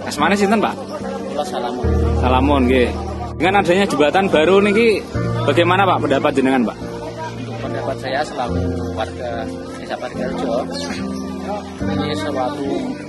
Asmane sinten, Pak? Kula Salamun. Salamun nggih. Dengan adanya jembatan baru niki bagaimana Pak pendapat jenengan, Pak? Untuk pendapat saya selaku warga Desa Parirejo, ini suatu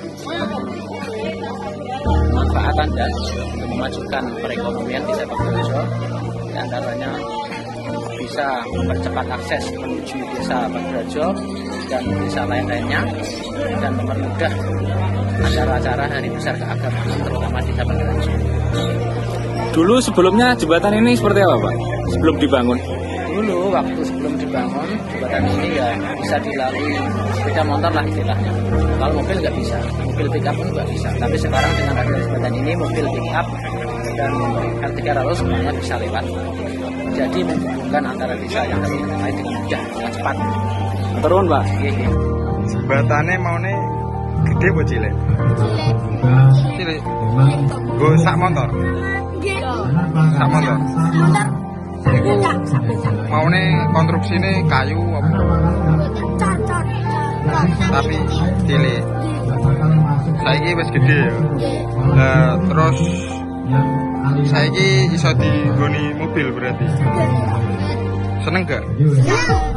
manfaatan dan untuk memajukan perekonomian Desa Parirejo, di antaranya bisa mempercepat akses menuju Desa Parirejo dan desa lain-lainnya, dan mempermudah acara-acara hari besar keagamaan terutama di Desa Parirejo. Dulu sebelumnya jembatan ini seperti apa, Pak? Sebelum dibangun? Dulu waktu sebelum dibangun jembatan ini ya bisa dilalui sepeda motor lah istilahnya. Kalau mobil nggak bisa, mobil pick up pun nggak bisa. Tapi sekarang dengan adanya jembatan ini mobil pick up dan R300 semuanya bisa lewat. Jadi menghubungkan antara desa yang satu dengan lain dengan mudah dan cepat. Turun, Pak. Jembatannya mau nih gede apa cilik? Cilik. Gue sak motor. Sak motor. Mau nih konstruksi ini kayu apa? Tapi cilik. Saiki wis gede ya. Lah terus saiki iso digoni mobil berarti. Seneng gak?